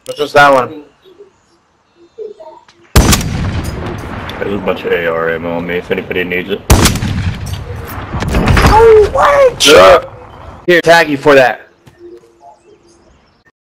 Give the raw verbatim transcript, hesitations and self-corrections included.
What's just that one? There's a bunch of A R ammo on me if anybody needs it. Oh, what? Here, tag you for that.